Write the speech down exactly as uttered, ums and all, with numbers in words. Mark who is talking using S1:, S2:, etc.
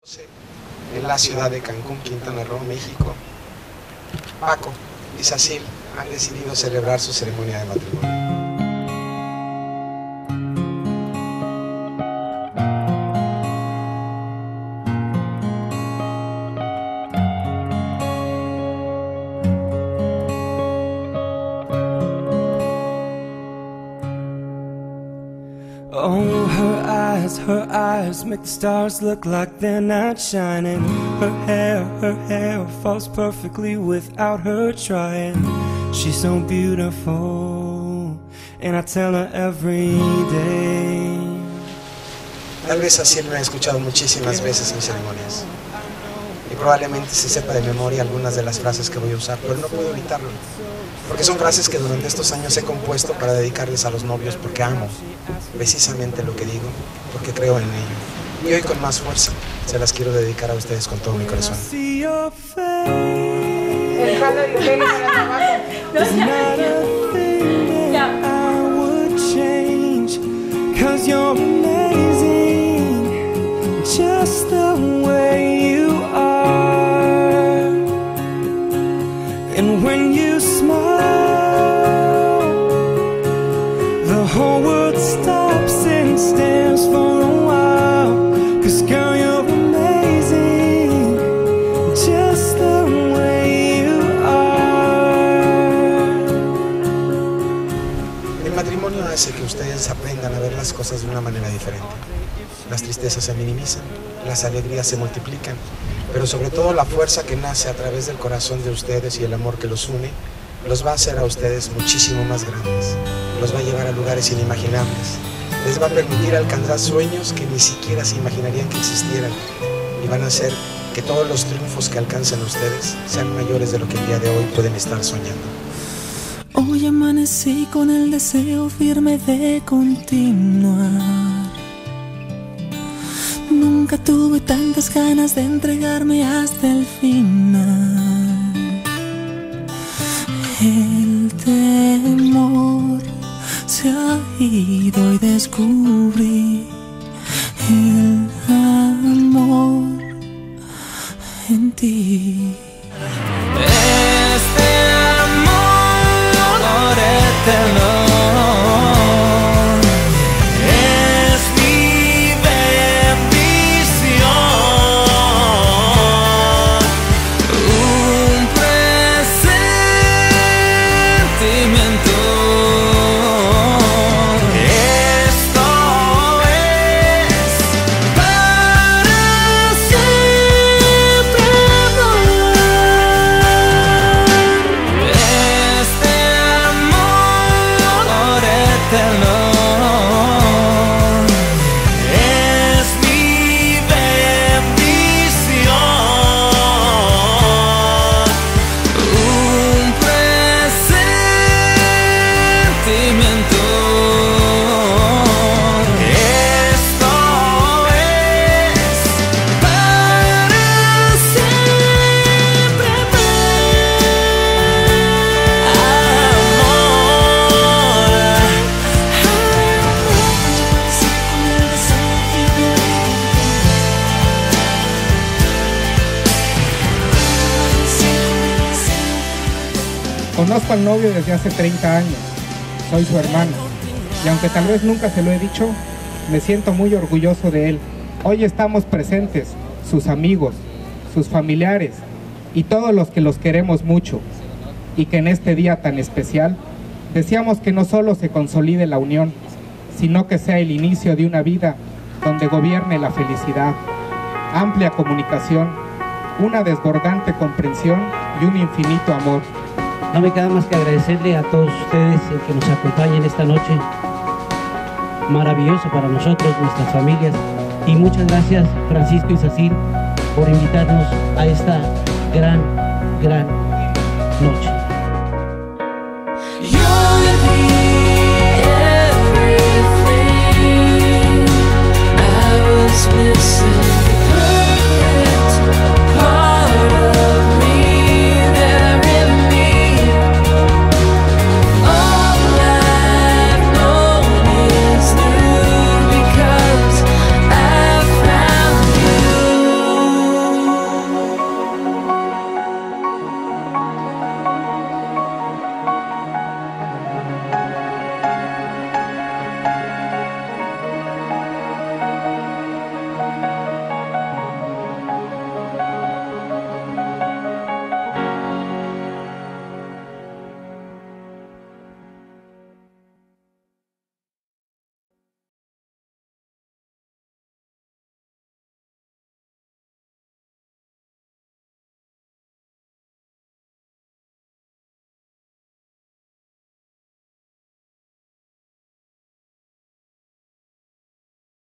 S1: En la ciudad de Cancún, Quintana Roo, México, Paco y Sacil han decidido celebrar su ceremonia de matrimonio.
S2: Oh, her eyes, her eyes make the stars look like they're not shining. Her hair, her hair falls perfectly without her trying. She's so beautiful, and I tell her every day.
S1: Tal vez así me ha escuchado muchísimas veces en ceremonias. Y probablemente se sepa de memoria algunas de las frases que voy a usar, pero no puedo evitarlo. Porque son frases que durante estos años he compuesto para dedicarles a los novios porque amo precisamente lo que digo, porque creo en ello. Y hoy con más fuerza se las quiero dedicar a ustedes con todo mi corazón.
S3: El jalo y el
S2: And when you smile, the whole world stops and stares for a while. 'Cause girl, you're amazing, just the way you are.
S1: El matrimonio hace que ustedes aprendan a ver las cosas de una manera diferente. Las tristezas se minimizan, las alegrías se multiplican, pero sobre todo la fuerza que nace a través del corazón de ustedes y el amor que los une, los va a hacer a ustedes muchísimo más grandes, los va a llevar a lugares inimaginables, les va a permitir alcanzar sueños que ni siquiera se imaginarían que existieran, y van a hacer que todos los triunfos que alcancen ustedes sean mayores de lo que el día de hoy pueden estar soñando.
S2: Hoy amanecí con el deseo firme de continuar. Nunca tuve tantas ganas de entregarme hasta el final. El temor se ha ido y descubrí el amor en ti. Este amor eterno
S3: Conozco al novio desde hace treinta años, soy su hermano, y aunque tal vez nunca se lo he dicho, me siento muy orgulloso de él. Hoy estamos presentes, sus amigos, sus familiares y todos los que los queremos mucho, y que en este día tan especial deseamos que no solo se consolide la unión, sino que sea el inicio de una vida donde gobierne la felicidad, amplia comunicación, una desbordante comprensión y un infinito amor.
S4: No me queda más que agradecerle a todos ustedes el que nos acompañen esta noche. Maravilloso para nosotros, nuestras familias. Y muchas gracias, Francisco y Sacil, por invitarnos a esta gran, gran noche.
S2: You'll be everything I was missing.